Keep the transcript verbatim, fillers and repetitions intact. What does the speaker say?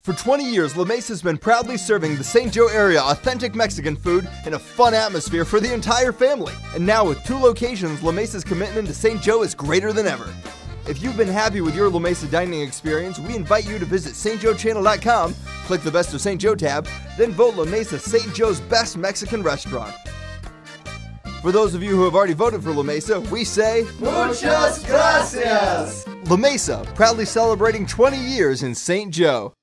For twenty years, La Mesa has been proudly serving the Saint Joe area authentic Mexican food in a fun atmosphere for the entire family. And now with two locations, La Mesa's commitment to Saint Joe is greater than ever. If you've been happy with your La Mesa dining experience, we invite you to visit S T Joe Channel dot com, click the Best of Saint Joe tab, then vote La Mesa Saint Joe's best Mexican restaurant. For those of you who have already voted for La Mesa, we say, Muchas gracias! La Mesa, proudly celebrating twenty years in Saint Joe.